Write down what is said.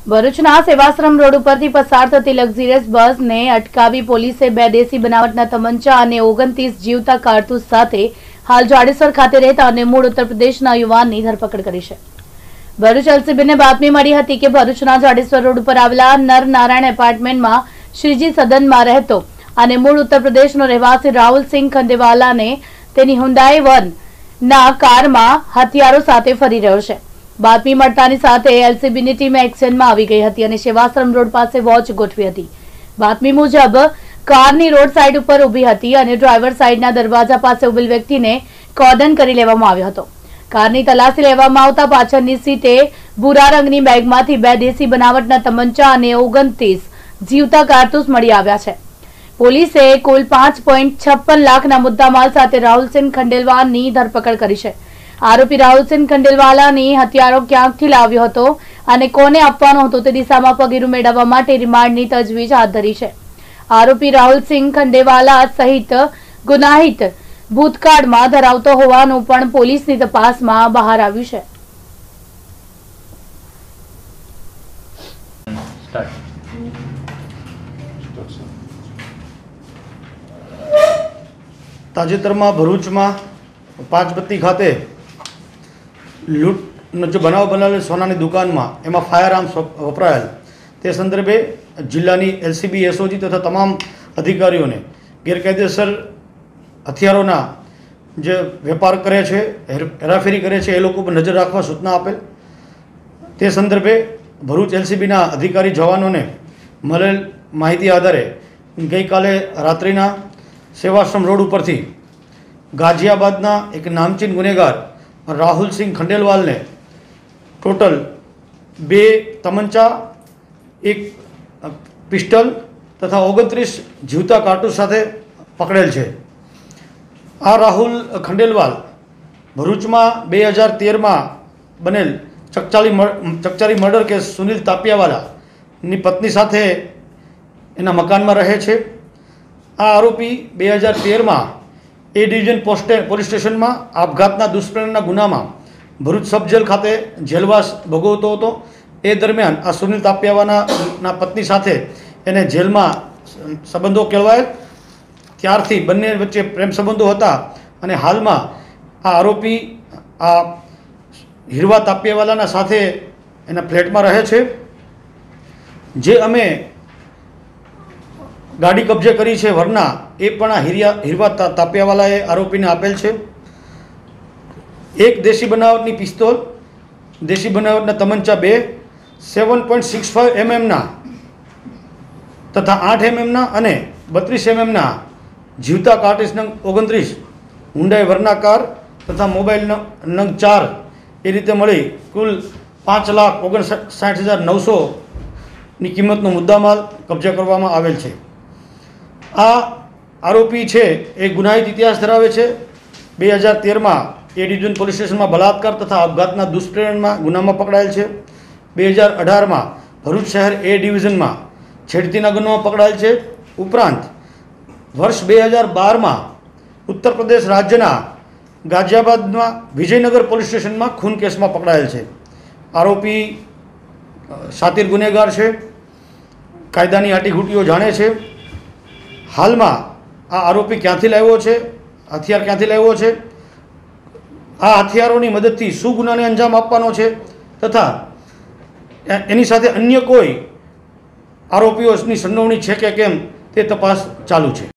ભરૂચના સેવાશ્રમ રોડ ઉપરથી પસાર થતી લક્ઝરિયસ બસને અટકાવી પોલીસે બે દેશી બનાવટના તમંચા અને 29 જીવતા કારતૂસ સાથે હાલ જાડેશ્વર ખાતે રહેતા અને મૂળ ઉત્તર પ્રદેશના યુવાનની ધરપકડ કરી છે। ભરૂચ એલસીબીને બાતમી મળી હતી કે ભરૂચના જાડેશ્વર રોડ ઉપર આવેલા નરનારાયણ એપાર્ટમેન્ટમાં શ્રીજી સદનમાં રહેતો અને મૂળ ઉત્તર પ્રદેશનો રહેવાસી રાહુલસિંહ ખંડેવાલાને તેની હુન્ડાઈ વન ના કારમાં હથિયારો સાથે ફરી રહ્યો છે। બાતમી મળતાની સાથે એલસીબીની ટીમ એક્શનમાં આવી ગઈ હતી અને સેવાશ્રમ રોડ પાસે વોચ ગોઠવી હતી। બાતમી મુજબ કારની રોડ સાઈડ ઉપર ઊભી હતી અને ડ્રાઈવર સાઈડના દરવાજા પાસે ઉભેલ વ્યક્તિને કોર્ડન કરી લેવામાં આવ્યો હતો। કારની તલાશી લેવામાં આવતા પાછળની સીટે ભૂરા રંગની બેગમાંથી બે દેશી બનાવટના તમંચા અને 29 જીવતા કારતૂસ મળી આવ્યા છે। પોલીસે કુલ 5.56 લાખના મુદ્દામાલ સાથે રાહુલસિંહ ખંડેલવાલની ધરપકડ કરી છે। આરોપી રાહુલસિંહ ખંડેલવાલાની હથિયારો ક્યાંકથી લાવ્યો હતો અને કોને આપવાનો હતો તે દિશામાં પગીરું મેળવવા માટે રિમાન્ડની તજવીજ હાથ ધરી છે। આરોપી રાહુલસિંહ ખંડેવાલા સહિત ગુનાહિત ભૂતકાળમાં ધરાવતો હોવાનું પણ પોલીસની તપાસમાં બહાર આવ્યું છે। તાજેતરમાં ભરૂચમાં પાંચબત્તી ખાતે લૂંટનો जो બનાવ બનેલ સોનાની દુકાનમાં એમાં ફાયર આર્મ્સ વપરાયેલ તે સંદર્ભે જિલ્લાની એલસીબી એસઓજી તથા તમામ અધિકારીઓને ગેરકાયદેસર હથિયારોના જે વેપાર કરે છે હેરાફેરી કરે છે એ લોકો પર નજર રાખવા સૂચના આપેલ। તે સંદર્ભે ભરૂચ એલસીબીના અધિકારી જવાનોને મળેલ માહિતી આધારે ગઈકાલે રાત્રિના સેવાશ્રમ રોડ ઉપરથી ગાઝિયાબાદના એક નામચીન ગુનેગાર રાહુલસિંહ ખંડેલવાલને ટોટલ 2 તમંચા, 1 પિસ્ટલ તથા 29 જીવતા કારતૂસ સાથે પકડેલ છે। આ રાહુલ ખંડેલવાલ ભરૂચમાં 2013માં બનેલ ચકચારી મર્ડર કેસ સુનિલ તાપિયાવાલાની પત્ની સાથે એના મકાનમાં રહે છે। આ આરોપી 2013માં એ ડિવિઝન પોલીસ સ્ટેશનમાં આપઘાતના દુષ્પ્રેરણના ગુનામાં ભરૂચ સબ જેલ ખાતે જેલવાસ ભોગવતો હતો। એ દરમિયાન આ સુનિલ તાપિયાવાલાના પત્ની સાથે એને જેલમાં સંબંધો કેળવાયેલ, ત્યારથી બંને વચ્ચે પ્રેમ સંબંધો હતા અને હાલમાં આ આરોપી આ હીરવા તાપિયાવાલાના સાથે એના ફ્લેટમાં રહે છે। જે અમે ગાડી કબજે કરી છે વરના એ પણ આ હીરવા તાપિયાવાલાએ આરોપીને આપેલ છે। એક દેશી બનાવટની પિસ્તોલ, દેશી બનાવટના તમંચા 2, 7.65 mm તથા 8 mm અને 32 mm જીવતા કારતૂસ નંગ 29, હુન્ડાઈ વર્ના કાર તથા મોબાઈલ નંગ 4 એ રીતે મળી કુલ 5,59,900ની કિંમતનો મુદ્દામાલ કબજે કરવામાં આવેલ છે। આ આરોપી છે એ ગુનાહિત ઇતિહાસ ધરાવે છે। 2013માં એ ડિવિઝન પોલીસ સ્ટેશનમાં બલાત્કાર તથા આપઘાતના દુષ્પ્રેરણમાં ગુનામાં પકડાયેલ છે। 2018માં ભરૂચ શહેર એ ડિવિઝનમાં છેડતીના ગુનામાં પકડાયેલ છે। ઉપરાંત વર્ષ 2012માં ઉત્તર પ્રદેશ રાજ્યના ગાઝિયાબાદમાં વિજયનગર પોલીસ સ્ટેશનમાં ખૂન કેસમાં પકડાયેલ છે। આરોપી શાતિર ગુનેગાર છે, કાયદાની આટીઘૂટીઓ જાણે છે। હાલમાં આ આરોપી ક્યાંથી લાવ્યો છે, હથિયાર ક્યાંથી લાવ્યો છે, આ હથિયારોની મદદથી શું ગુનાને અંજામ આપવાનો છે તથા એની સાથે અન્ય કોઈ આરોપીઓની સંડોવણી છે કે કેમ તે તપાસ ચાલુ છે।